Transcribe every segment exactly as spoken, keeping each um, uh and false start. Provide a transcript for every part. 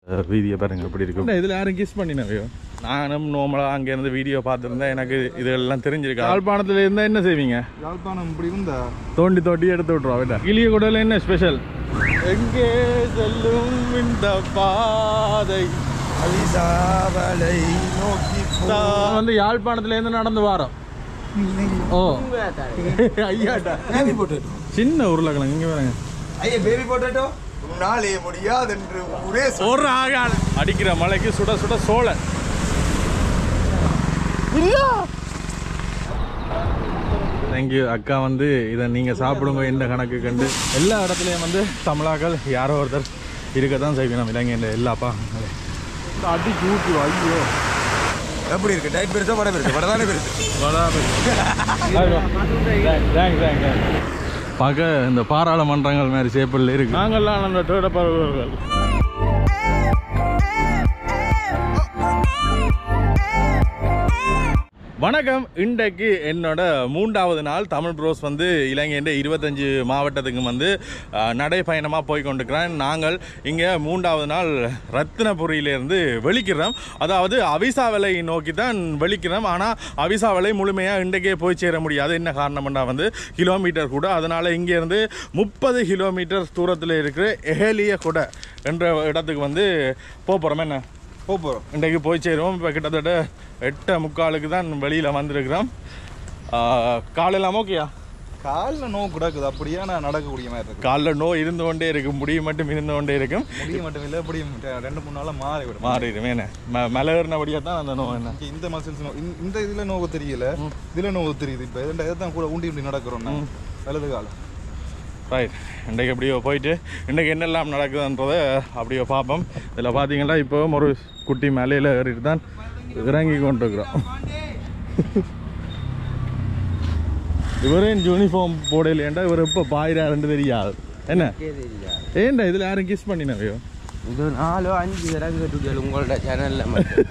Video பாருங்க எப்படி இருக்கும். இதில் யாரும் கிஸ் பண்ணினவையோ நானும் நார்மலாக அங்கேருந்து வீடியோ பார்த்துருந்தேன். எனக்கு இதெல்லாம் தெரிஞ்சிருக்கு. யாழ்ப்பாணத்தில் இருந்தால் என்ன செய்வீங்க? யாழ்ப்பாணம் இப்படி இருந்தா தோண்டி தோண்டி எடுத்து விட்ருவா வேண்டாம். கிளிய கூடல என்ன ஸ்பெஷல்? எங்கே செல்லும் இந்த பாதை நோக்கி வந்து யாழ்ப்பாணத்துலேருந்து நடந்து வாரோம். ஓ ஐயாட்டா சின்ன உருளைக்கிழங்கு இங்கே பாருங்க. ஐயா பேபி போட்டோ நாளே முடியாது என்று ஒரே ஒரு ஆகால் அடிக்கிற மலைக்கு சுட சுட சோள தேங்க்யூ அக்கா. வந்து இதை நீங்கள் சாப்பிடுங்க இந்த கணக்கு கண்டு எல்லா இடத்துலையும் வந்து தமிழாக்கள் யாரோ ஒருத்தர் இருக்க தான் செய்யணும். இல்லைங்க இந்த எல்லாப்பா அடி கூட்டு ஐயோ எப்படி இருக்கு? டைட் பெருசா வட பெருசு வட தானே பெருசு வடா பெருசு பார்க்க இந்த பாராளுமன்றங்கள் மாதிரி சேப்பில் இருக்கு. நாங்கள்லாம் அந்த தேட பறவைகள். வணக்கம். இன்றைக்கு என்னோட மூன்றாவது நாள் தமிழ் ப்ரோஸ் வந்து இலங்கையின் இருபத்தஞ்சு மாவட்டத்துக்கு வந்து நடைப்பயணமாக போய் கொண்டிருக்கிறேன். நாங்கள் இங்கே மூன்றாவது நாள் ரத்தினபுரியிலேருந்து வெளிக்கிறோம். அதாவது அவிசாவலை நோக்கி தான் வெளிக்கிறோம். ஆனால் அவிசாவலை முழுமையாக இன்றைக்கே போய் சேர முடியாது. என்ன காரணம்னா வந்து கிலோமீட்டர் கூட. அதனால் இங்கேருந்து முப்பது கிலோமீட்டர் தூரத்தில் இருக்கிற எஹேலிய கூட என்ற இடத்துக்கு வந்து போக போகிறோம். என்ன போக போகிறோம் இன்றைக்கு போய் சேருவோம். இப்போ கிட்டத்தட்ட எட்டு முக்காலுக்கு தான் வெளியில் வந்திருக்கிறோம். காலெல்லாம் ஓகேயா? காலில் நோ கிடக்குது. அப்படியே நான் நடக்கக்கூடிய மாதிரி இருக்கு. காலில் நோ இருந்து கொண்டே இருக்கும். முடிய மட்டும் இருந்து கொண்டே இருக்கும். முடிய மட்டும் இல்லை இப்படி ரெண்டு மூணு நாளாக மாறிவிடும். மாறிடும். என்ன ம மலையேறினபடியாக தான் அந்த நோ. என்ன இந்த மசில்ஸ் நோ இந்த இதில் நோவு தெரியல, இதில் நோவு தெரியுது. இப்போ இதை தான் கூட ஊண்டி ஊண்டி நடக்கிறோம் வலது காலம். ரைட். இன்றைக்கு எப்படியோ போயிட்டு இன்றைக்கு என்னெல்லாம் நடக்குதுன்றதை அப்படியோ பார்ப்போம். இதில் பார்த்தீங்கன்னா இப்போ ஒரு குட்டி மலையில் ஏறிட்டு தான் இறங்கி கொண்டிருக்கிறோம். இவரேன் யூனிஃபார்ம் போடலையேண்டா இவர் இப்போ பாயிராருன்னு தெரியாது. என்ன ஏண்டா இதில் யாரும் கிஸ் பண்ணினவையோ? இது நாலோ அஞ்சு தடவை உங்களோட சேனலில்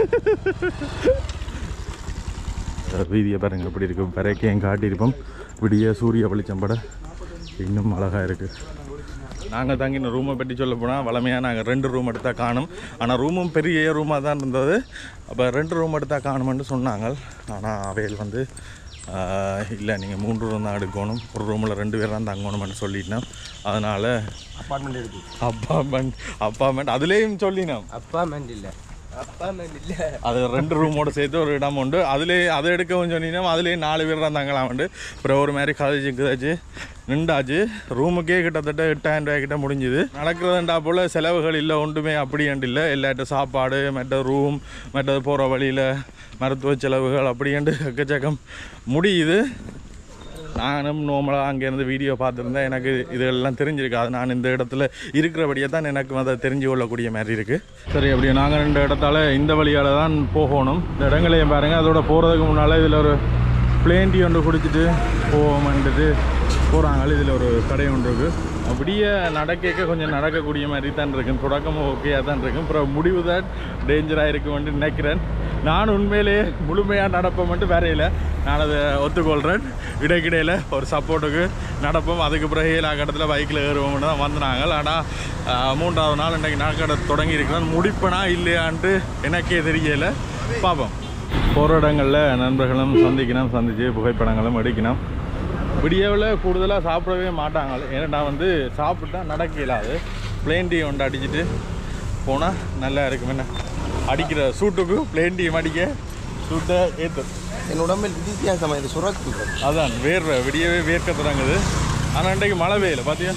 வீதியை பாருங்க எப்படி இருக்கும். பிறக்கையும் காட்டியிருப்போம். விடிய சூரிய வெளிச்சம்பட இன்னும் அழகாக இருக்குது. நாங்கள் தங்கின ரூமை பற்றி சொல்ல போனால் வளமையாக நாங்கள் ரெண்டு ரூம் எடுத்தால் காணும். ஆனால் ரூமும் பெரிய ரூமாக தான் இருந்தது. அப்போ ரெண்டு ரூம் எடுத்தால் காணுமென்று சொன்னாங்க. ஆனால் அவையில் வந்து இல்லை நீங்கள் மூன்று ரூம் தான் எடுக்கணும், ஒரு ரூமில் ரெண்டு பேர் தான் தங்கணுமென்னு சொல்லிட்டோம். அதனால் அப்பார்ட்மெண்ட் இருக்குது. அப்பார்ட்மெண்ட் அப்பார்ட்மெண்ட் அதுலேயும் சொல்லினோம். அப்பார்ட்மெண்ட் இல்லை அப்பார்ட்மெண்ட் இல்லை அது ரெண்டு ரூமோடு சேர்த்து ஒரு இடம் உண்டு. அதுலேயே அதை எடுக்கவும் சொன்னீங்கன்னா அதுலேயே நாலு பேர் தான் தங்கலாம் உண்டு. அப்புறம் ஒரு மாதிரி கதைச்சு கதைச்சு நின்றாச்சு. ரூமுக்கே கிட்டத்தட்ட எட்டாயிரம் ரூபாய் கிட்ட முடிஞ்சுது. நடக்கிறதுண்டா போல் செலவுகள் இல்லை ஒன்றுமே அப்படின்ட்டு இல்லை. எல்லாட்ட சாப்பாடு மற்ற ரூம் மற்றது போகிற வழியில் மருத்துவ செலவுகள் அப்படின்ட்டு எக்கச்சக்கம் முடியுது. நானும் நார்மலாக அங்கேருந்து வீடியோ பார்த்துருந்தேன். எனக்கு இதெல்லாம் தெரிஞ்சிருக்கு. அது நான் இந்த இடத்துல இருக்கிறபடியே தான் எனக்கு அதை தெரிஞ்சு கொள்ளக்கூடிய மாதிரி இருக்குது. சரி, அப்படியே நாங்கள் ரெண்டு இடத்தால இந்த வழியால் தான் போகணும். இந்த இடங்களையும் பாருங்கள். அதோட போகிறதுக்கு முன்னால் இதில் ஒரு பிளேன் டீ ஒன்று குடிச்சிட்டு போவோம்ன்ட்டு போகிறாங்க. இதில் ஒரு கடை ஒன்று இருக்குது. அப்படியே நடக்க கொஞ்சம் நடக்கக்கூடிய மாதிரி தான் இருக்கும். தொடக்கமும் ஓகேயாக தான் இருக்கும். அப்புறம் முடிவு தான் டேஞ்சராக இருக்குமென்று நினைக்கிறேன். நான் உண்மையிலேயே முழுமையாக நடப்போம்ட்டு வரையில் நான் அதை ஒத்துக்கொள்கிறேன். இடைக்கிடையில் ஒரு சப்போர்ட்டுக்கு நடப்போம். அதுக்கு பிறகு ஏழா கட்டத்தில் பைக்கில் ஏறுவோம்னு தான் வந்தாங்க. ஆனால் மூன்றாவது நாள் இன்றைக்கி நாட்கடை தொடங்கி இருக்கிறேன். முடிப்பனா இல்லையான்ட்டு எனக்கே தெரியலை. பார்ப்போம். போகிற இடங்களில் நண்பர்களும் சந்திக்கணும், சந்தித்து புகைப்படங்களும் எடுக்கணும். விடியவில் கூடுதலாக சாப்பிடவே மாட்டாங்க. ஏன்னா நான் வந்து சாப்பிட்டா நடக்க இல்லாது. பிளேன் டீ ஒன்று அடிச்சுட்டு போனால் நல்லா இருக்கும். என்ன அடிக்கிற சூட்டுக்கு பிளேன் டீ அடிக்க சூட்டை ஏற்று என் உடம்பில் வித்தியாசமாக இது சுரக்கு அதான் வேர்வை விடியவே வேர்க்க தொடங்குது. ஆனால் இன்றைக்கு மழை பெய்யல பார்த்தியா?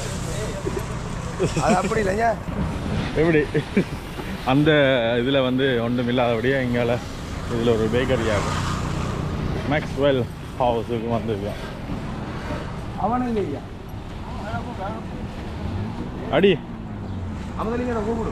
அப்படி இல்லைங்க எப்படி அந்த இதில் வந்து ஒன்றும் இல்லாதபடியே இங்கால இதில் ஒரு பேக்கரி ஆகும். மேக்ஸ்வெல் ஹவுஸுக்கு வந்துருக்கோம். அவனு இல்லையா அடி அவன் கூப்பிடு.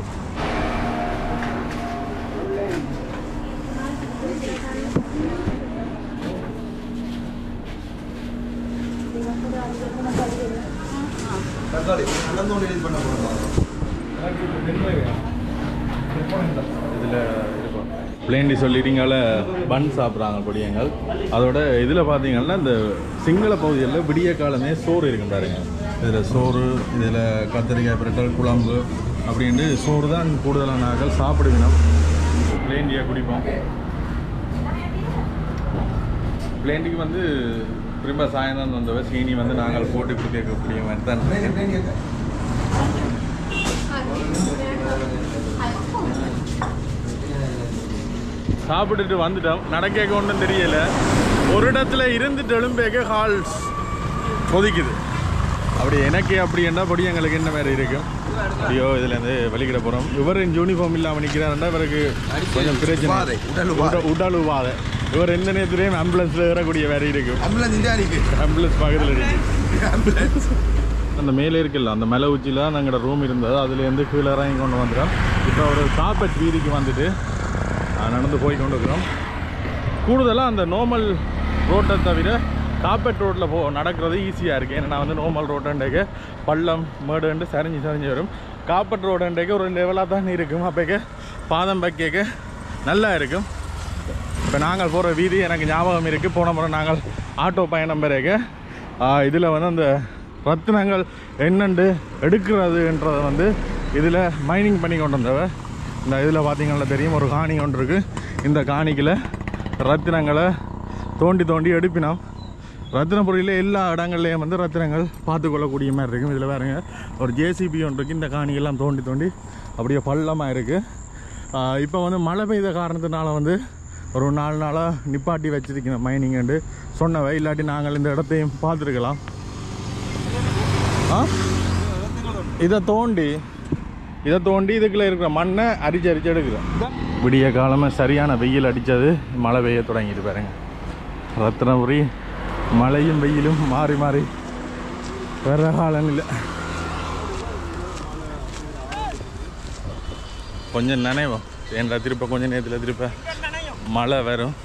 இதில் பிளேண்டி சொல்லிட்டீங்கள பன் சாப்பிட்றாங்க பொடியங்கள். அதோட இதில் பார்த்தீங்கன்னா இந்த சிங்கள பகுதிகளில் விடிய காலமே சோறு இருக்கும் பாருங்க. இதில் சோறு, இதில் கத்திரிக்காய் பிரட்டல், குழம்பு, அப்படின்ட்டு சோறு தான் கூடுதலான நாங்கள் சாப்பிடுவினோம். பிளேன் டீயாக குடிப்போம். பிளேன் டீக்கு வந்து திரும்ப சாயந்தரம் வந்தவ சீனி வந்து நாங்கள் போட்டு குடிக்கக்கூடிய மாதிரி தான். சாப்பிட்டுட்டு வந்துட்டோம். நடக்க ஒன்றும் தெரியல. ஒரு இடத்துல இருந்துட்டு எழும்பேக்க ஹால்ஸ் கொதிக்குது. அப்படி எனக்கு அப்படி என்ன படி எங்களுக்கு என்ன மாதிரி இருக்கும். ஐயோ இதுலேருந்து வெளிக்கிட போகிறோம். இவர் யூனிஃபார்ம் இல்லாமல் நிற்கிறாருன்னா இவருக்கு கொஞ்சம் பிரச்சனை. உடல் உபாதை. இவர் எந்த நேரத்துலேயும் ஆம்புலன்ஸில் ஏறக்கூடிய வேறு இருக்கும். ஆம்புலன்ஸ் பக்கத்தில் இருக்கு. அந்த மேலே இருக்குல்ல அந்த மலை உச்சியில் தான் எங்களோட ரூம் இருந்தது. அதுலேருந்து கீழே இறங்கி கொண்டு வந்துட்டோம். இப்போ ஒரு காப்பட் வீதிக்கு வந்துட்டு நடந்து போய் கொண்டு இருக்கிறோம். கூடுதலாக அந்த நார்மல் ரோட்டை தவிர காப்பட் ரோட்டில் போ நடக்கிறது ஈஸியாக இருக்குது. ஏன்னா வந்து நார்மல் ரோட்டுண்டேக்க பள்ளம் மேடுண்டு சரிஞ்சு சரிஞ்சு வரும். காப்பட் ரோடுண்டேக்க ஒரு லெவலாக தான் இருக்கும். அப்போக்க பாதம் வைக்க நல்லா இருக்கும். இப்போ நாங்கள் போகிற வீதி எனக்கு ஞாபகம் இருக்குது. போன முறை நாங்கள் ஆட்டோ பயணம் பிறகு இதில் வந்து அந்த ரத்தினங்கள் என்னென்று எடுக்கிறதுன்றதை வந்து இதில் மைனிங் பண்ணி கொண்டு வந்தவ. இந்த இதில் பார்த்திங்கன்னா தெரியும் ஒரு காணி ஒன்று இருக்குது. இந்த காணிக்கில் ரத்தினங்களை தோண்டி தோண்டி எடுப்பினோம். ரத்தினபுரியில் எல்லா இடங்கள்லேயும் வந்து ரத்தினங்கள் பார்த்துக்கொள்ளக்கூடிய மாதிரி இருக்கும். இதில் வேறுங்க ஒரு ஜேசிபி ஒன்று இருக்குது. இந்த காணியெல்லாம் தோண்டி தோண்டி அப்படியே பள்ளமாக இருக்குது. இப்போ வந்து மழை பெய்த காரணத்தினால வந்து ஒரு நாலு நாளாக நிப்பாட்டி வச்சிருக்கணும் மைனிங்ண்டு சொன்னவை. இல்லாட்டி நாங்கள் இந்த இடத்தையும் பார்த்துருக்கலாம். ஆ இதை தோண்டி இதை தோண்டி இதுக்குள்ளே இருக்கிற மண்ணை அரிச்சு அரிச்சு எடுக்கிறோம். விடிய காலமாக சரியான வெயில் அடித்தது. மழை பெய்ய தொடங்கிட்டு பாருங்க. ரத்தினபுரி மழையும் வெயிலும் மாறி மாறி வேற காலம் இல்லை. கொஞ்சம் நினைவோம் ஏன்டா திருப்ப கொஞ்சம் நேரத்தில் திருப்ப மழை வரும்.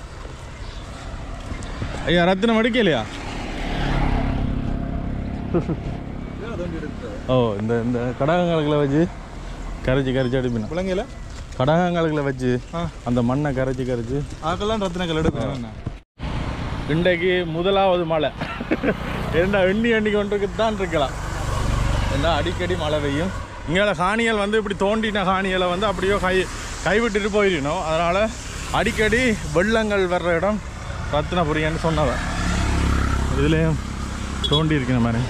ஐயா ரத்தினம் எடுக்கலையா? ஓ இந்த இந்த கடகங்களுக்குள்ள வச்சு கரைச்சி கரைச்சி எடுப்பினா பிள்ளைங்கள கடகங்களுக்குள்ள வச்சு அந்த மண்ணை கரைச்சி கரைச்சி அதுக்கெல்லாம் ரத்தினங்கள் எடுப்பேன். இன்றைக்கு முதலாவது மழை. ஏன்னா எண்ணி எண்ணி கொண்டு தான் இருக்கலாம். ஏன்னா அடிக்கடி மழை பெய்யும். இங்கே காணிகள் வந்து இப்படி தோண்டின காணிகளை வந்து அப்படியோ கை கைவிட்டுட்டு போயிடணும். அதனால் அடிக்கடி வெள்ளங்கள் வர்ற இடம் ரத்தினபுரின்னு சொன்னவன். இதுலேயும் தோண்டி இருக்கிற மாதிரி.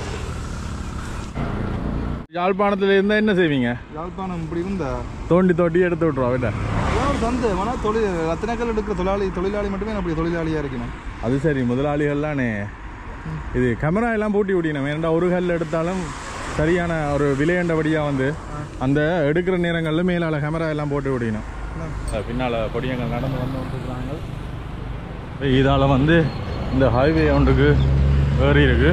யாழ்ப்பாணத்தில் இருந்தால் என்ன செய்வீங்க? யாழ்ப்பாணம் இப்படி இருந்தா தோண்டி தோண்டி எடுத்து விட்ருவா வீட்டை. ஒரு சந்தை ஆனால் தொழில் ரத்தினக்கல் எடுக்கிற தொழிலாளி தொழிலாளி மட்டுமே அப்படி தொழிலாளியாக இருக்கணும். அது சரி முதலாளிகள்லானே இது கேமரா எல்லாம் பூட்டி விடணும். ஏன்னா ஒரு கல் எடுத்தாலும் சரியான ஒரு விலையண்டபடியாக வந்து அந்த எடுக்கிற நேரங்களில் மேலால் கேமரா எல்லாம் போட்டு விடணும். பின்னால் பொடியங்கள் நடந்து வந்து வந்துருக்குறாங்க. இதால் வந்து இந்த ஹைவே ஒன்றுக்கு ஏறி இருக்கு.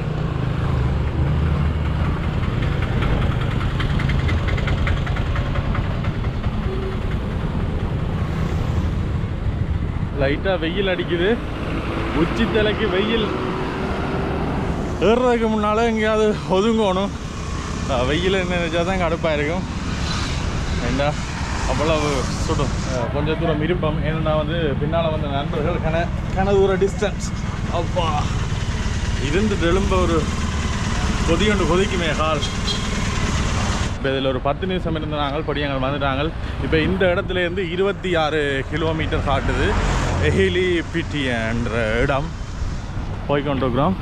லைட்டாக வெயில் அடிக்குது. உச்சி தலைக்கு வெயில் ஏறுறதுக்கு முன்னால் எங்கேயாவது ஒதுங்கணும். வெயில் நினைச்சா தான் கடுப்பாக இருக்கும். ஏண்டா அவ்வளவு சுடும். கொஞ்சம் தூரம் இருப்போம். ஏன்னா வந்து பின்னால் வந்து நண்பர்கள் கன கன தூர டிஸ்டன்ஸ் அப்பா இருந்து எழும்ப ஒரு கொதி ஒன்று கொதிக்குமே கால். இப்போ இதில் ஒரு பத்து நிமிஷம் இருந்த நாங்கள் படியங்கள் வந்துட்டாங்க. இப்போ இந்த இடத்துலேருந்து இருபத்தி ஆறு கிலோமீட்டர் காட்டுது. எஹிலி பிட்டி என்ற இடம் போய்கொண்டிருக்கிறோம்.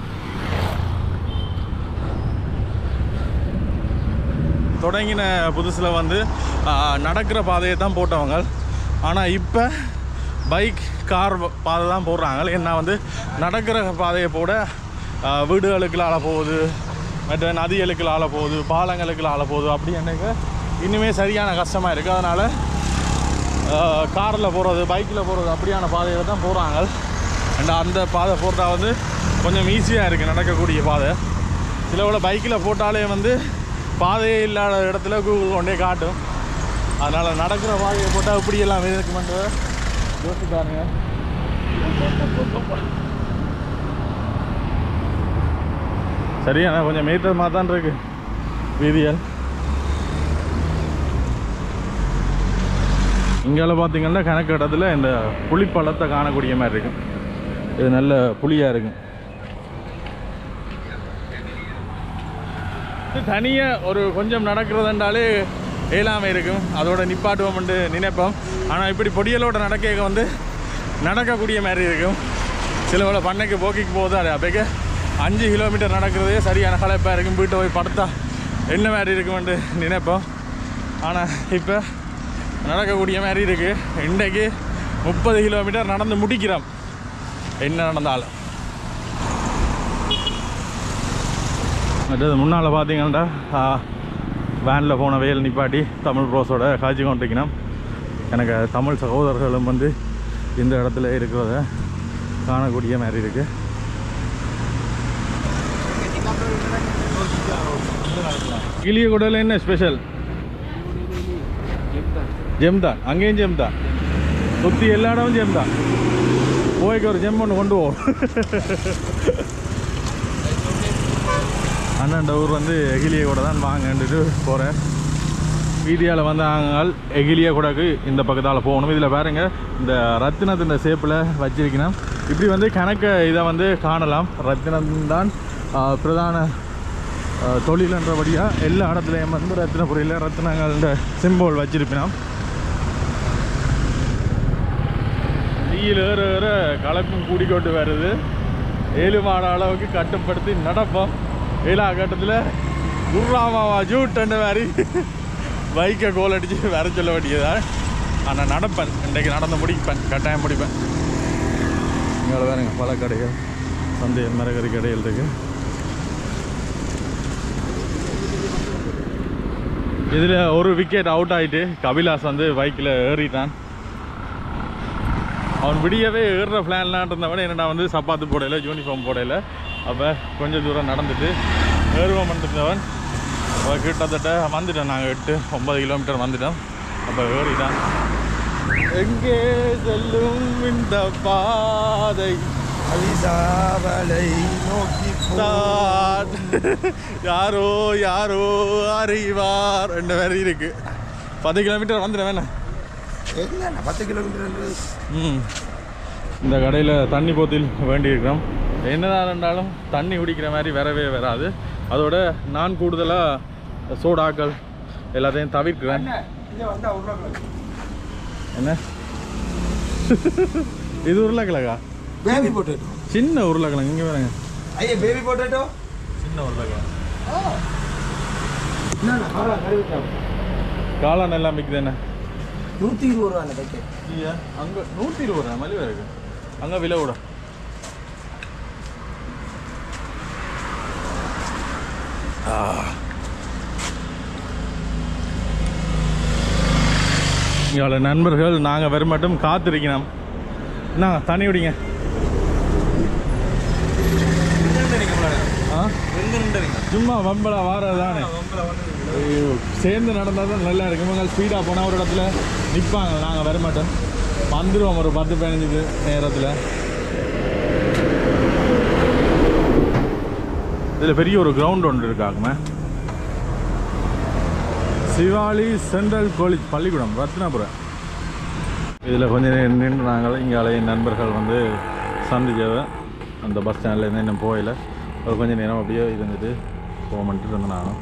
தொடங்கின புதுசில் வந்து நடக்கிற பாதையை தான் போட்டவங்க. ஆனால் இப்போ பைக் கார் பாதை தான் போடுறாங்க. ஏன்னா வந்து நடக்கிற பாதையை போட வீடுகளுக்கு ஆள போகுது, மற்ற நதிகளுக்கு ஆள போகுது, பாலங்களுக்கு ஆள போகுது. அப்படி எனக்கு இன்னுமே சரியான கஷ்டமாக இருக்குது. அதனால் காரில் போகிறது பைக்கில் போகிறது அப்படியான பாதையில் தான் போகிறாங்க. அண்ட் அந்த பாதை போட்டால் வந்து கொஞ்சம் ஈஸியாக இருக்குது நடக்கக்கூடிய பாதை. சில விட பைக்கில் போட்டாலே வந்து பாதையே இல்லாத இடத்துல கூகுள் கொண்டே காட்டும். அதனால் நடக்கிற பாதையை போட்டால் இப்படியெல்லாம் இருக்குமென்று யோசிப்பாருங்க. சரியா கொஞ்சம் மீட்டர் தான் இருக்கு வீதியால். இங்கே பார்த்தீங்கன்னா கணக்கு இடத்துல இந்த புளிப்பழத்தை காணக்கூடிய மாதிரி இருக்கும். இது நல்ல புளியாக இருக்கும். தனியாக ஒரு கொஞ்சம் நடக்கிறதுண்டாலே ஏழாமை இருக்கும், அதோட நிப்பாட்டுவோம்னு நினைப்போம். ஆனால் இப்படி பொடியலோட நடக்க வந்து நடக்கக்கூடிய மாதிரி இருக்கும். சில வேளை பண்ணைக்கு போக்கிக்கு போகுது, அது அப்போக்கு அஞ்சு கிலோமீட்டர் நடக்கிறதே சரியான களைப்பாக இருக்கும். வீட்டை போய் படுத்தா என்ன மாதிரி இருக்குமென்று நினைப்போம். ஆனால் இப்போ நடக்கக்கூடிய மாதிரி இருக்குது. இன்றைக்கு முப்பது கிலோமீட்டர் நடந்து முடிக்கிறோம் என்ன நடந்தாலும். மற்றது முன்னால் பார்த்தீங்கன்னா வேனில் போன வெயில் நிப்பாட்டி தமிழ் ப்ரோஸோட காட்சி கொண்டிருக்கணும். எனக்கு தமிழ் சகோதரர்களும் வந்து இந்த இடத்துல இருக்கிறத காணக்கூடிய மாதிரி இருக்குது. கிளியகுடல என்ன ஸ்பெஷல்? ஜெம் தான், அங்கேயும் ஜெம் தான், சுற்றி எல்லா இடமும் ஜெம் தான். போய்க்கு ஒரு ஜெம் ஒன்று கொண்டு போவோம். அண்ணாண்ட ஊர் வந்து எகிலிய கூட தான் வாங்கிட்டு போகிறேன். வீதியால் வந்தாங்க எகிலிய கூடக்கு இந்த பக்கத்தால் போகணும். இதில் பாருங்க இந்த ரத்தினத்தின் ஷேப்பில் வச்சிருக்கணும். இப்படி வந்து கணக்க இதை வந்து காணலாம். ரத்தினம்தான் பிரதான தொழில்ன்றபடியாக எல்லா இடத்துலையும் வந்து ரத்தினபுரியில் ரத்தினங்கள்ன்ற சிம்போல் வச்சிருப்பினோம். வெயில் ஏற ஏற கலப்பும் கூடிக்கொண்டு வருது. ஏழு மாட அளவுக்கு கட்டுப்படுத்தி நடப்போம். ஏழா கட்டத்தில் குர்ராமாவா ஜூட்டண்ட மாதிரி பைக்கை கோல் அடித்து வர சொல்ல வேண்டியதான். ஆனால் நடப்பேன், இன்றைக்கு நடந்து முடிப்பேன், கட்டாயம் முடிப்பேன். இங்கே வேறுங்க பல கடைகள், சந்தை மரகறி கடைகள் இருக்குது. இதில் ஒரு விக்கெட் அவுட் ஆகிட்டு கபிலாஸ் வந்து பைக்கில் ஏறிட்டான். அவன் விடியவே ஏறுற பிளான்லாம் இருந்தவன் என்னடா வந்து சப்பாத்து போடையில யூனிஃபார்ம் போடையில. அப்போ கொஞ்சம் தூரம் நடந்துட்டு ஏறுவோம் இருந்தவன் கிட்டத்தட்ட வந்துட்டோம். நாங்கள் எட்டு ஒன்பது கிலோமீட்டர் வந்துட்டோம். அப்போ ஏறிட்டான். எங்கே செல்லும் இந்த பாதை அலிசாவலை நோக்கி யாரோ யாரோ அறிவார் ரெண்டு பேர் இருக்கு. பத்து கிலோமீட்டர் வந்துடும் வேணா என்ன பத்து கிலோமீட்டர். ம் இந்த கடையில் தண்ணி போத்தில் வேண்டியிருக்கிறோம். என்னதான் இருந்தாலும் தண்ணி குடிக்கிற மாதிரி வரவே வராது. அதோட நான் கூடுதலாக சோடாக்கள் எல்லாத்தையும் தவிர்க்கிறேன். என்ன இது உருளைக்கிழங்கா? பேபி பொட்டேட்டோ, சின்ன உருளைக்கிழங்கு. இங்கே பாருங்க, ஐயா பேபி பொட்டேட்டோ, சின்ன உருளைக்கிழங்கு. காளான் எல்லாம் விற்குது. என்ன நூற்றி இருபது ரூபா அந்த பேக்கெட்? ஐயா அங்கே நூற்றி இருபது ரூபா மலிவாக இருக்கு. அங்கே விலை விட இங்கே நண்பர்கள் நாங்கள் வர மட்டும் காத்திருக்கணும். என்ன தண்ணி விடிங்க. ஆ சும்மா வம்பளா வாரது தானே. ஐயோ சேர்ந்து நடந்தால் தான் நல்லா இருக்கும். இவங்க ஸ்பீடாக போனால் ஒரு இடத்துல நிற்பாங்க. நாங்கள் வர மாட்டோம், வந்துடுவோம் ஒரு பத்து பதினஞ்சு நேரத்தில். இதில் பெரிய ஒரு கிரவுண்ட் ஒன்று இருக்காங்க. சிவாலி சென்ட்ரல் காலேஜ் பள்ளிக்கூடம் ரத்னாபுரம். இதில் கொஞ்சம் நேரம் நின்று நாங்கள் இங்கே நண்பர்கள் வந்து சந்திச்சவை அந்த பஸ் ஸ்டாண்ட்லேருந்து இன்னும் போயில ஒரு கொஞ்சம் நேரம் அப்படியே இருந்துட்டு போகமென்ட்டு இருந்தேன் நானும்.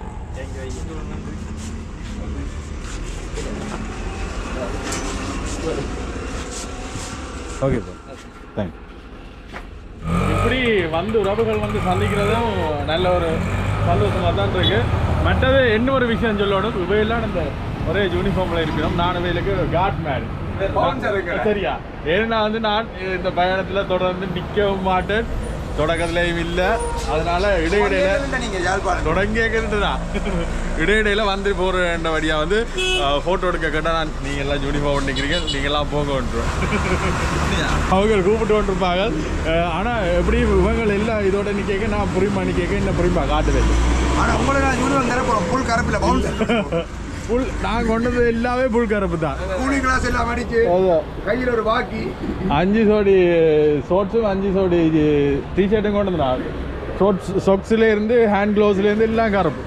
Okay sir, thank you. இப்படி வந்து உறவுகள் வந்து சந்திக்கிறதும் நல்ல ஒரு சந்தோஷமாக தான் இருக்கு. மற்றது என்ன ஒரு விஷயம் சொல்லணும், இவையெல்லாம் இந்த ஒரே யூனிஃபார்மில் இருக்கிறோம். நான் இவைகளுக்கு காட் மேன் சரியா. ஏன்னா வந்து நான் இந்த பயணத்தில் தொடர்ந்து நிற்கவும் மாட்டேன், தொடக்கத்துலேயும் இல்லை. அதனால இடையிடையில தொடங்கிதான் இடையிடையில வந்து போகிற வழியாக வந்து ஃபோட்டோ எடுக்க கேட்டால் நான் நீங்கள் எல்லாம் யூனிஃபார்ம் நிற்கிறீங்க, நீங்கள்லாம் போக வந்துடும் அவங்க கூப்பிட்டு வந்துருப்பாங்க. ஆனால் எப்படி இவங்க எல்லாம் இதோட நிற்க நான் புரியுமா நிற்க என்ன புரியுமா காட்டுவே. ஆனால் உங்களை நான் யூனிஃபார்ம் தரப்போம் புல் கரப்பில் பவுன்சர் புல் நாங்கள் கொண்டது எல்லாமே புல் கரப்பு தான். கூலிங் கிளாஸ் எல்லாம் அடிச்சு கையில் ஒரு பாக்கி அஞ்சு சோடி ஷோர்ட்ஸும் அஞ்சு சோடி டிஷர்ட்டும் கொண்டு வந்துடா. ஷோர்ட்ஸ் சொக்ஸ்ல இருந்து ஹேண்ட் க்ளோவ்ஸ்ல இருந்து எல்லாம் கருப்பு.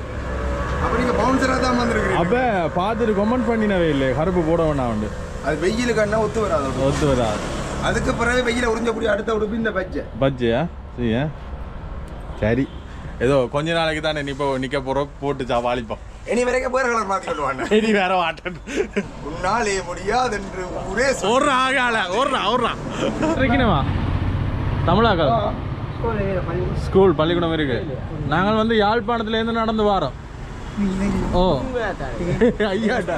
அப்ப பார்த்துட்டு கமெண்ட் பண்ணினவே இல்லை கருப்பு போட வேண்டாம். உண்டு அது வெயிலு கண்ணா ஒத்து வராது, ஒத்து வராது. அதுக்கு பிறகு வெயில உறிஞ்சக்கூடிய அடுத்த உடுப்பு இந்த பச்சை பச்சையா. சரியா, சரி ஏதோ கொஞ்ச நாளைக்கு தானே நிப்ப நிக்க போறோம், போட்டு சவாளிப்போம். இனி வரைக்கும் வேற கலர் மாத்தி கொண்டு இனி வேற வாட்டன் உன்னாலே முடியாது என்று ஒரே ஒரு ஆகால ஒரு ஒரு இருக்கணுமா தமிழாக்கள் ஸ்கூல் பள்ளிக்கூடம் இருக்கு. நாங்கள் வந்து யாழ்ப்பாணத்துல இருந்து நடந்து வாரோம். ஓ ஐயாட்டா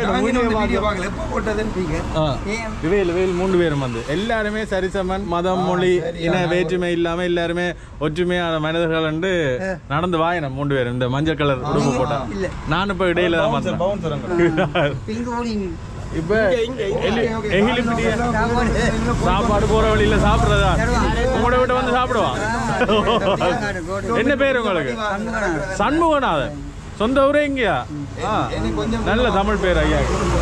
வெயில் வெயில் மூன்று பேரும் வந்து எல்லாருமே சரிசமன் மதம் மொழி இன வேற்றுமை இல்லாம எல்லாருமே ஒற்றுமையான மனிதர்கள் வந்து நடந்து வாயினம் மூன்று பேரும். இந்த மஞ்சள் கலர் உடுப்பு போட்டா நான் இப்ப இடையில தான் வந்தேன். இப்ப சாப்பாடு போற வழியில சாப்பிடுறதா உங்களோட விட்டு வந்து சாப்பிடுவா. என்ன பேரு உங்களுக்கு? சண்முகநாதன். சொந்த ஊரே இங்கயா? நல்ல தமிழ் பேர் ஐயா.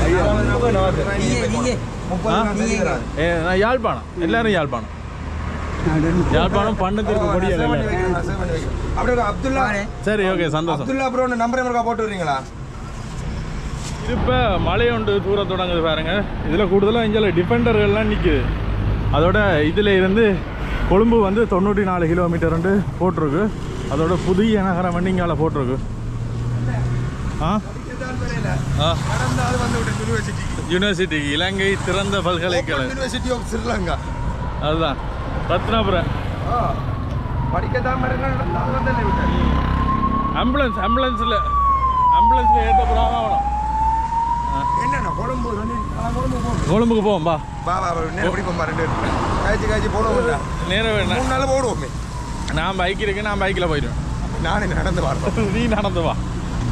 நான் யாழ்ப்பாணம். எல்லாரும் யாழ்ப்பாணம். யாழ்ப்பாணம் பண்ணத்திற்கு கொடியா. சரி ஓகே சந்தோஷம். நம்பர் போட்டு வரீங்களா? இப்போ மழை ஒன்று தூர தொடங்குது பாருங்க. இதில் கூடுதலாக இங்கே டிஃபெண்டர்கள்லாம் நிற்குது. அதோட இதில் இருந்து கொழும்பு வந்து தொண்ணூற்றி நாலு கிலோமீட்டர் வந்து போட்டிருக்கு. அதோட புதிய நகரம் வந்து இங்கால போட்டிருக்கு. ஆ யூனிவர்சிட்டி இலங்கை திறந்த பல்கலைக்கழகம் யூனிவர்சிட்டி ஆஃப் ஸ்ரீலங்கா. அதுதான் ரத்னாபுரம். ஆம்புலன்ஸ் ஆம்புலன்ஸில் ஆம்புலன்ஸில் ஏற்றப்படாமல் ஆகணும். என்னண்ணா கொழும்பு கொழும்புக்கு போவோம் பா பா பா பிடிப்போம் பா ரெண்டு காய்ச்சி காய்ச்சி போடுவோம். நேரம் வேணும். மூணு நாள் போடுவோமே. நான் பைக் இருக்கு, நான் பைக்கில் போயிடுவேன். நானே நடந்து வரேன். நீ நடந்து வா.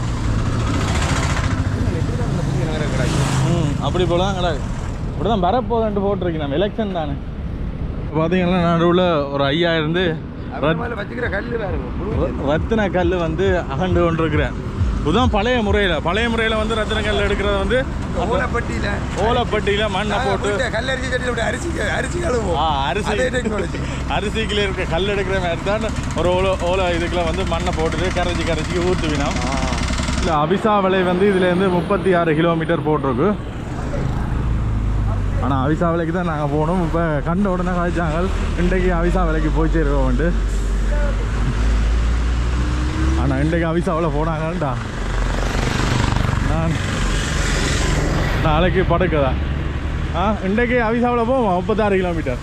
ம் அப்படி போலாம் கிடையாது. இப்படிதான் வரப்போதன்ட்டு போட்டிருக்கு. நம்ம எலெக்ஷன் தானே. பார்த்தீங்கன்னா நடுவில் ஒரு ஐயா இருந்து வச்சுக்கிற கல் ரத்தின கல் வந்து அகண்டு கொண்டு இருக்கிறேன். இதுதான் பழைய முறையில் பழைய முறையில் வந்து ரத்தின கல் எடுக்கிறத வந்து ஓலப்பட்டியில் ஓலப்பட்டியில் மண்ணை போட்டு கல்லரிசி கட்டி அரிசி அரிசி கழுவோம். ஆ அரிசி அரிசிக்குள்ளே இருக்க கல் எடுக்கிற மாதிரி தான் ஒரு ஓலை ஓலை இதுக்குள்ள வந்து மண்ணை போட்டுட்டு கரைச்சி கரைச்சி ஊற்றுவினோம். இல்லை அவிசாவளை வந்து இதுலேருந்து முப்பத்தி ஆறு கிலோமீட்டர் போட்டிருக்கு. ஆனால் அவிசாவளைக்கு தான் நாங்கள் போகணும். இப்போ கண்ட உடனே காய்ச்சாங்க இன்றைக்கு அவிசாவளைக்கு போய் சேருவோம்ட்டு. ஆனால் இன்றைக்கு அவிசாவளை போனாங்கண்டா நான் நாளைக்கு படுக்கதான். ஆ இன்றைக்கு அவிசாவில் போவோம். முப்பத்தாறு கிலோமீட்டர்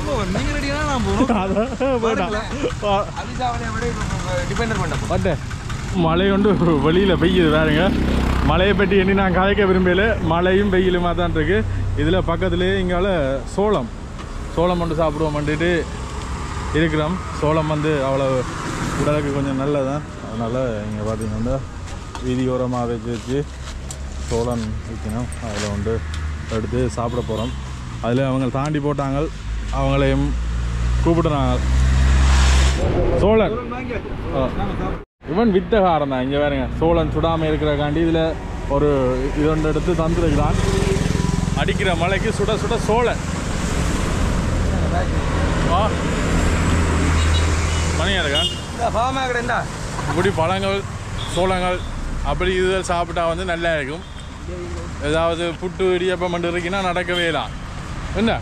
பட்டு மழை கொண்டு வெளியில் பெய்யுது வேறுங்க. மழையை பற்றி எண்ணி நான் கதைக்க விரும்பல. மழையும் வெயிலுமா தான் இருக்கு. இதில் பக்கத்துலேயே இங்கால சோளம் சோளம் கொண்டு சாப்பிடுவோம் பண்ணிட்டு இருக்கிறோம். சோளம் வந்து அவ்வளோ உடலுக்கு கொஞ்சம் நல்லதான். அதனால் இங்கே பார்த்தீங்கன்னா வீதியோரமாக வச்சு வச்சு சோளம் வைக்கணும். அதில் வந்து எடுத்து சாப்பிட போகிறோம். அதில் அவங்க தாண்டி போட்டாங்க. அவங்களையும் கூப்பிடுறாங்க. சோழன் இவன் வித்தகாரம் தான். இங்கே வேறுங்க சோழன் சுடாமல் இருக்கிறக்காண்டி இதில் ஒரு இது ஒன்று எடுத்து தந்துருக்கிறான். அடிக்கிற மலைக்கு சுட சுட சோழன் மணியா இருக்கா. இப்படி பழங்கள் சோளங்கள் அப்படி இது சாப்பிட்டா வந்து நல்லா இருக்கும். ஏதாவது புட்டு இடியப்பம் மட்டும் இருக்குன்னா நடக்கவே இல்லை. என்ன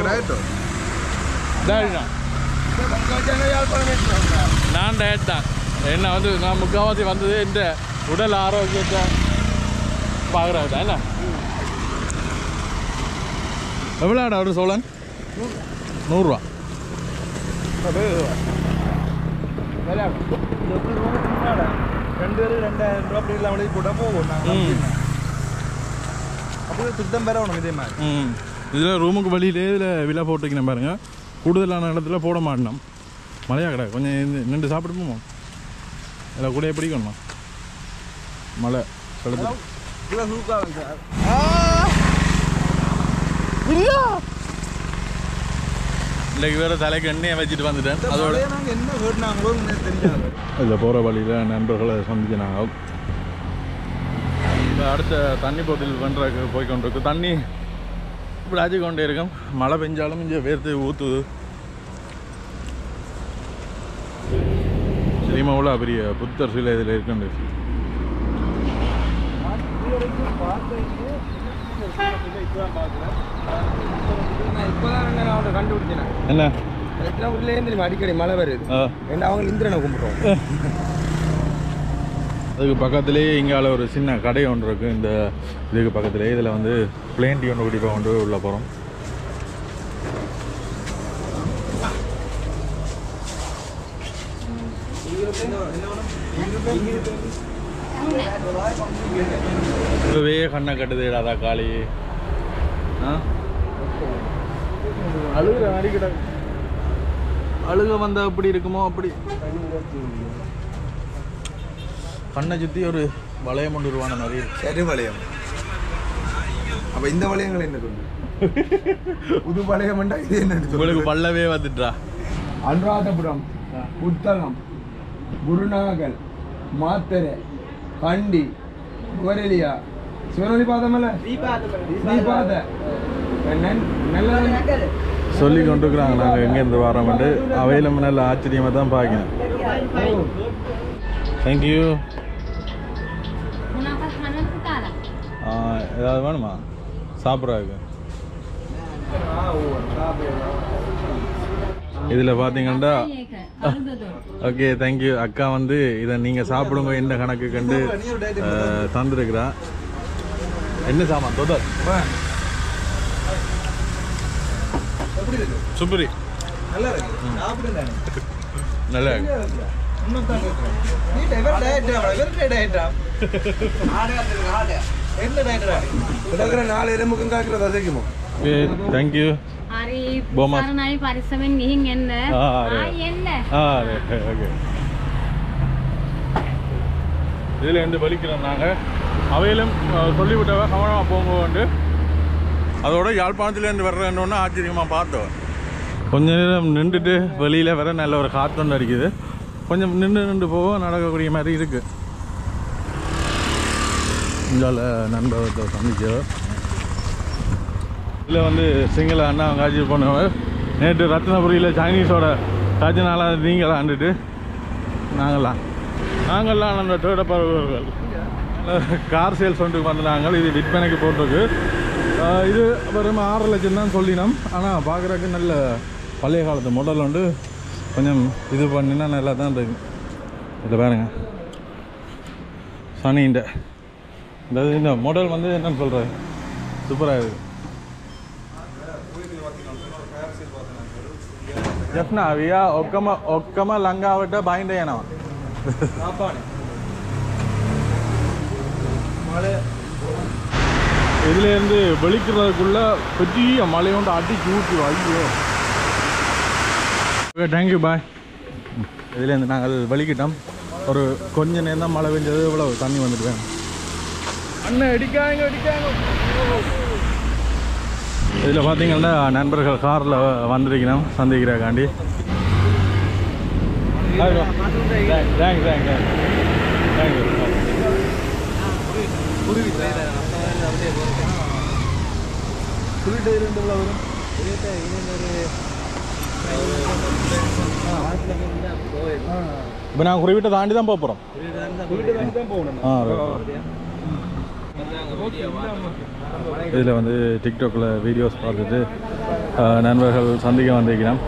நான் டயட் தான். என்ன வந்து நான் முக்கால்வாசி வந்தது இந்த உடல் ஆரோக்கியத்தை பார்க்குறது தான். என்ன எவ்வளோடா ஒரு சோழன்? நூறுரூவா. ரெண்டு பேருக்கு ரெண்டாயிரம் ரூபா அப்படி இல்லாம கூட போவோம். அப்படியே திட்டம் பெற வேணும் இதே மாதிரி. ம் இதில் ரூமுக்கு வழியிலே இதில் விலை போட்டுக்கணும் பாருங்க. கூடுதலான இடத்துல போட மாட்டோம். மழையாக கிடையாது. கொஞ்சம் நின்று சாப்பிட்டு போவோம். இதில் கூட பிடிக்கணுமா மழை கழுது இன்னைக்கு வேறு தலைக்கு எண்ணெயை வச்சுட்டு வந்துட்டேன். அதோட என்ன வேணுனாங்களோ தெரியாது. இதில் போகிற வழியில் நண்பர்களை சந்திச்சினாங்க. இப்போ அடுத்த தண்ணி போட்டில் பண்ணுறதுக்கு போய்கொண்டிருக்கு. தண்ணி இப்படி ஆச்சு கொண்டே இருக்கும். மழை பெஞ்சாலும் இங்கே வேர்த்து ஊற்றுது. சினிமாவில் பெரிய புத்தர் சிலை இதில் இருக்குண்டு. என்ன அடிக்கடி மழை வருது. அவங்க இந்திரனை கும்பிடுறோம். அதுக்கு பக்கத்துலேயே இங்கால ஒரு சின்ன கடை ஒன்று இருக்குது. இந்த இதுக்கு பக்கத்துலேயே இதில் வந்து பிளேன் டீ ஒன்று குடிப்பாக கொண்டு உள்ள போகிறோம். இதுவே கண்ணை கட்டுதுடாதா காளி. ஆ அழுகிற மாதிரி கிட்ட அழுக வந்தால் அப்படி இருக்குமோ அப்படி. கண்ணை சுற்றி ஒரு வளையம் கொண்டு வருவான மாதிரி சரி வளையம். அப்போ இந்த வளையங்கள் என்ன சொல்லு? புது வளையம் இது என்ன உங்களுக்கு பல்லவே வந்துட்டா. அனுராதபுரம், புத்தகம், குருநாகல், மாத்தரை, கண்டி, குவரெலியா, சிவனொலி பாதமல்ல ஸ்ரீபாத நல்ல சொல்லி கொண்டுருக்குறாங்க. நாங்கள் எங்கேருந்து வரோம்ட்டு அவையிலும் நல்ல ஆச்சரியமாக தான் பார்க்கணும். தேங்க்யூ. ஏதாவது வேணுமா சாப்பிட்றாங்க? இதில் பார்த்தீங்கன்னா ஓகே தேங்க்யூ. அக்கா வந்து இதை நீங்கள் சாப்பிடுங்க என்ன கணக்கு கண்டு தந்துருக்குறா. என்ன சாமான் தொதர் சூப்பரி நல்லா இருக்கு. நல்லா இருக்கு. நாலு எலும்புக்கும் காய்க்கிறதா சேர்க்குமோ? Okay thank you. සරණයි පරිස්සමෙන් ගිහින් එන්න. ආයි එන්න. ஆ ஓகே. இதில் வந்து வலிக்கிறோம் நாங்கள். அவையிலும் சொல்லிவிட்டவ கவனமாக போங்க. அதோட யாழ்ப்பாணத்துலேருந்து வர்றேன்னு ஆச்சரியமாக பார்த்தோம். கொஞ்ச நேரம் நின்றுட்டு வெளியில் வர நல்ல ஒரு காற்று அடிக்குது. கொஞ்சம் நின்று நின்று போக நடக்கக்கூடிய மாதிரி இருக்குது. இந்தால நண்பர்களை சந்திச்சவர் இதில் வந்து சிங்கள அண்ணா காட்சி போனவர். நேற்று ரத்னபுரியில் சைனீஸோட காட்சி நாளாக நீங்களாண்டுட்டு நாங்களாம் நாங்கள்லாம் அந்த தேடப்பவர்கள் கார் சேல்ஸ் ஒன்றுக்கு வந்து நாங்கள் இது விற்பனைக்கு போட்டிருக்கு. இது வெறும் ஆறு லட்சம் தான் சொல்லினோம். ஆனால் பார்க்குறதுக்கு நல்ல பழைய காலத்து மாடல் உண்டு. கொஞ்சம் இது பண்ணினா நல்லா தான் இருக்கு. இதில் பாருங்க சனிண்ட இந்த இந்த மாடல் வந்து என்னன்னு சொல்கிறது சூப்பராக இருக்குது. ஜப்னா அவியா ஒக்கம ஒக்கம லங்காவிட்ட பாயிண்ட் ஏனவா இதுலேருந்து வெளிக்கிறதுக்குள்ள பெரிய மழையோண்டு அடிச்சு ஊற்றி ஐயோ. Okay thank you bye. இதுலேருந்து நாங்கள் வெளிக்கிட்டோம். ஒரு கொஞ்ச நேரம் தான் மழை பெஞ்சது. இவ்வளோ தண்ணி வந்துட்டு வேணும். அண்ணன் அடிக்காங்க அடிக்காங்க. இதில் பார்த்தீங்கன்னா நண்பர்கள் காரில் வந்திருக்கணும் சந்திக்கிறக்காண்டி. Thanks thanks thanks thank you. இப்போ நான் குறிப்பிட்ட தாண்டி தான் போகிறோம். ஆ இதில் வந்து டிக்டாக்ல வீடியோஸ் பார்த்துட்டு நண்பர்கள் சந்திக்க வந்திருக்கிறோம்.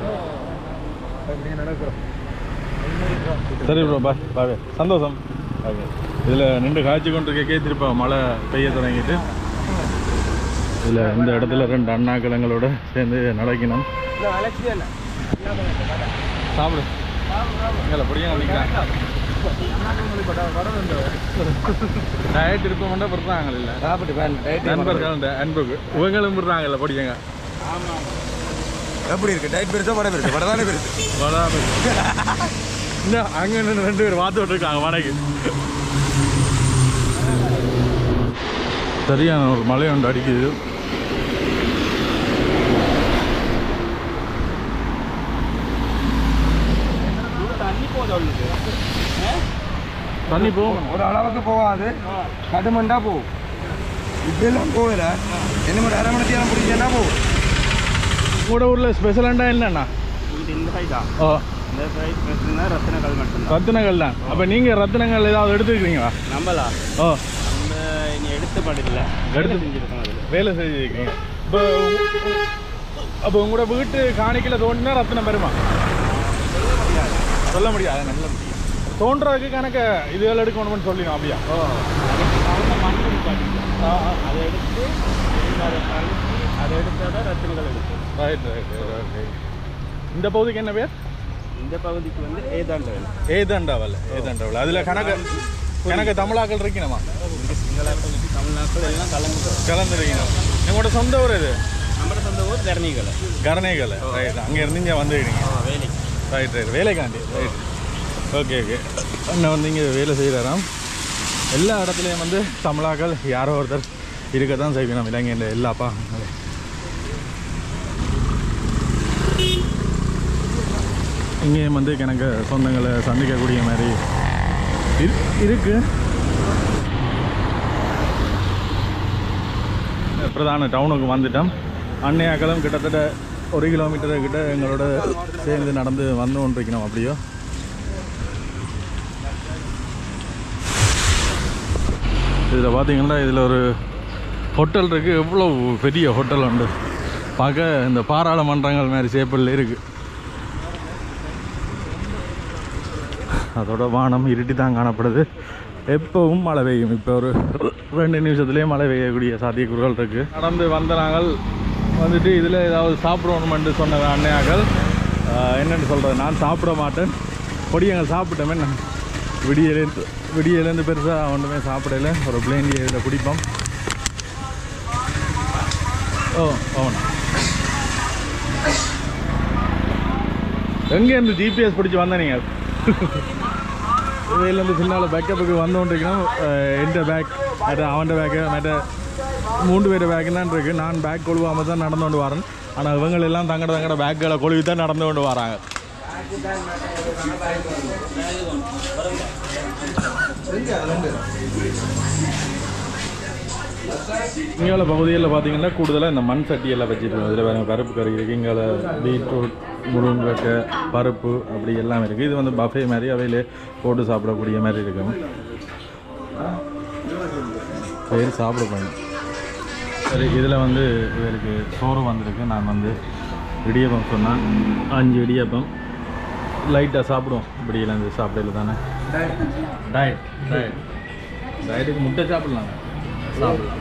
சரி ப்ரோ பாய் பாய். சந்தோஷம். ஓகே. இதில் நின்று காய்ச்சி கொண்டு இருக்கே திருப்ப மழை பெய்ய தொடங்கிட்டு இதில் இந்த இடத்துல ரெண்டு அண்ணாக்கிழங்களோட சேர்ந்து நடக்கணும். சாப்பிடு இல்லை பிடிக்க வந்திக்கிறேன். டயட் இருப்பவங்க பிறந்தாங்க இல்லை நண்பர்கள் அன்புக்கு இவங்களும் பிறந்தாங்கல்ல படிக்கங்க. எப்படி இருக்கு டயட் பெருசா வடை பெருசு? வடை தானே பெருசு. வடை இன்னும் அங்கே நின்று ரெண்டு பேர் பார்த்து விட்டுருக்காங்க வடைக்கு. சரியான ஒரு மழை ஒன்று அடிக்குது. தண்ணி போகும் ஒரு அளவுக்கு போகாது. கடுமண்டா போகும். இப்படியெல்லாம் போகல. என்ன மாதிரி அரை மணி நேரம் பிடிச்சா போகும். உங்களோட ஊரில் ஸ்பெஷலாண்டா என்னண்ணா? ஓ ரத்தினங்கள் மட்டும் ரத்தினங்கள் தான். அப்போ நீங்கள் ரத்தினங்கள் ஏதாவது எடுத்துருக்கீங்களா? நம்மளா? ஓ நம்ம இனி எடுத்த பாடில்லை எடுத்து செஞ்சுருக்கோம். அதில் வேலை செஞ்சுருக்கீங்க. இப்போ அப்போ உங்களோட வீட்டு காணிக்கையில் தோண்டினா ரத்தினம் பெருமா? சொல்ல முடியாது. நல்ல தோன்றதுக்கு கணக்கு இதுகள் எடுக்கணும்னு சொல்லிடும் அப்படியா? ஓ அதுக்கு மண் எடுத்து அதை எடுத்து அதை கழிச்சு அதை எடுத்தால் தான் ரத்தினங்கள் எடுக்கும். Right right okay. இந்த பகுதிக்கு என்ன பேர்? இந்த பகுதிக்கு வந்து ஏதாண்டவல். ஏதாண்டவல் ஏதாண்டவல் அதில் கணக்கு கணக்கு தமிழாக்கள் இருக்கணுமா? இங்கே சிங்களாக்கள் தமிழ்நாட்கள் எல்லாம் கலந்து கலந்துருக்கணும். எங்களோட சொந்த ஊர் இது? நம்மளோட சொந்த ஊர் கரணிகளை. கரணைகளை ரைட். அங்கே இருந்து இங்கே வந்துக்கிறீங்க? வேலைக்கு. ரைட் ரைட் வேலைக்காண்டி ரைட். Okay okay. அண்ணன் வந்து இங்கே வேலை செய்கிறாராம். எல்லா இடத்துலையும் வந்து தமிழாக்கள் யாரோ ஒருத்தர் இருக்க தான் செய்யணும் இலங்கையில் எல்லாப்பா. இங்கேயும் வந்து எனக்கு சொந்தங்களை சந்திக்கக்கூடிய மாதிரி இருக்கு. பிரதான டவுனுக்கு வந்துட்டோம். அன்னையாக்களும் கிட்டத்தட்ட ஒரு கிலோமீட்டர் கிட்ட எங்களோட சேர்ந்து நடந்து வந்து கொண்டிருக்கணும். அப்படியோ இதில் பார்த்தீங்கன்னா இதில் ஒரு ஹோட்டல் இருக்குது. எவ்வளோ பெரிய ஹோட்டல் உண்டு பார்க்க. இந்த பாராளுமன்றங்கள் மாதிரி சேப்பில் இருக்குது. அதோட வானம் இருட்டி தான் காணப்படுது. எப்பவும் மழை பெய்யும். இப்போ ஒரு ரெண்டு நிமிஷத்துலேயே மழை பெய்யக்கூடிய சாத்தியக்கூறுகள் இருக்குது. நடந்து வந்த நாங்கள் வந்துட்டு இதில் ஏதாவது சாப்பிடணுமென்று சொன்ன அன்னையாக்கள் என்னென்னு சொல்கிறது, நான் சாப்பிட மாட்டேன், பொடியங்கள் சாப்பிட்டோமே. நான் விடியலேருந்து விடியலேருந்து பெருசாக ஒன்றுமே சாப்பிடல. ஒரு பிளேண்டி இதில் குடிப்போம். ஓ ஓண்ணா எங்கேருந்து ஜிபிஎஸ் பிடிச்சி வந்தேன் நீங்கள்? இதுலேருந்து பின்னால் பேக்கப்புக்கு வந்தோன்றிருக்கணும். எந்த பேக் மற்ற அவன் பேக்கு மற்ற மூன்று பேர் பேக்கு தான் இருக்குது. நான் பேக் கொழுவாமல் தான் நடந்து கொண்டு வரேன். ஆனால் இவங்களெல்லாம் தங்கட தங்கட பேக்குகளை கொழுவி தான் நடந்து கொண்டு வராங்க. இங்கே உள்ள பகுதிகளில் பார்த்தீங்கன்னா கூடுதலாக இந்த மண் சட்டியெல்லாம் வச்சுருக்கோம். இதில் வேறு பருப்பு கறி இருக்குது. இங்கே பீட்ரூட் முருங்கை பருப்பு அப்படி எல்லாமே இருக்குது. இது வந்து பஃபே மாதிரி அவையிலே போட்டு சாப்பிடக்கூடிய மாதிரி இருக்கும். பேர் சாப்பிட போயணும். சரி, இதில் வந்து இவருக்கு சோறு வந்திருக்கு. நான் வந்து இடியப்பம் சொன்னால் அஞ்சு இடியப்பம் லைட்டாக சாப்பிடுவோம். இப்படியெல்லாம் இந்த சாப்பிடல தானே. டயட் டயட் டயட்டுக்கு முட்டை சாப்பிட்லாங்க. சாப்பிடலாம்.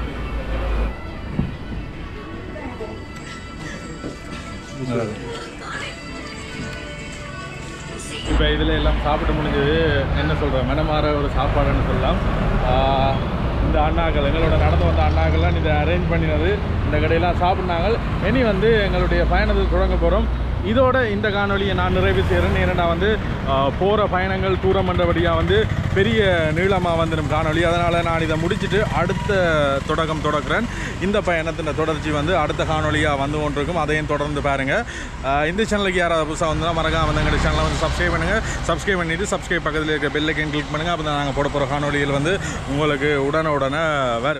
இப்போ இதில் எல்லாம் சாப்பிட்டு முடிஞ்சது. என்ன சொல்கிறேன், மனமாற ஒரு சாப்பாடுன்னு சொல்லலாம். இந்த அண்ணாக்கள் எங்களோட நடந்து வந்த அண்ணாக்கள்லாம் இதை அரேஞ்ச் பண்ணினது. இந்த கடையெல்லாம் சாப்பிட்னாங்க. இனி வந்து எங்களுடைய பயணத்தை தொடங்க போகிறோம். இதோட இந்த காணொலியை நான் நிறைவு செய்கிறேன். ஏன்னா வந்து போகிற பயணங்கள் தூரம் பண்ணுறபடியாக வந்து பெரிய நீளமாக வந்துடும் காணொலி. அதனால் நான் இதை முடிச்சுட்டு அடுத்த தொடக்கம் தொடக்கிறேன். இந்த பயணத்தின் தொடர்ச்சி வந்து அடுத்த காணொலியாக வந்து கொண்டிருக்கும். அதையும் தொடர்ந்து பாருங்கள். இந்த சேனலுக்கு யாராவது புதுசாக வந்தால் மறக்காம வந்து எங்கள் சேனலை வந்து சப்ஸ்கிரைப் பண்ணுங்கள். சப்ஸ்கிரைப் பண்ணிவிட்டு சப்ஸ்கிரைப் பக்கத்தில் இருக்க பெல் ஐக்கன் கிளிக் பண்ணுங்கள். அப்போ தான் நாங்கள் போட போகிற காணொலிகள் வந்து உங்களுக்கு உடனே உடனே வேறு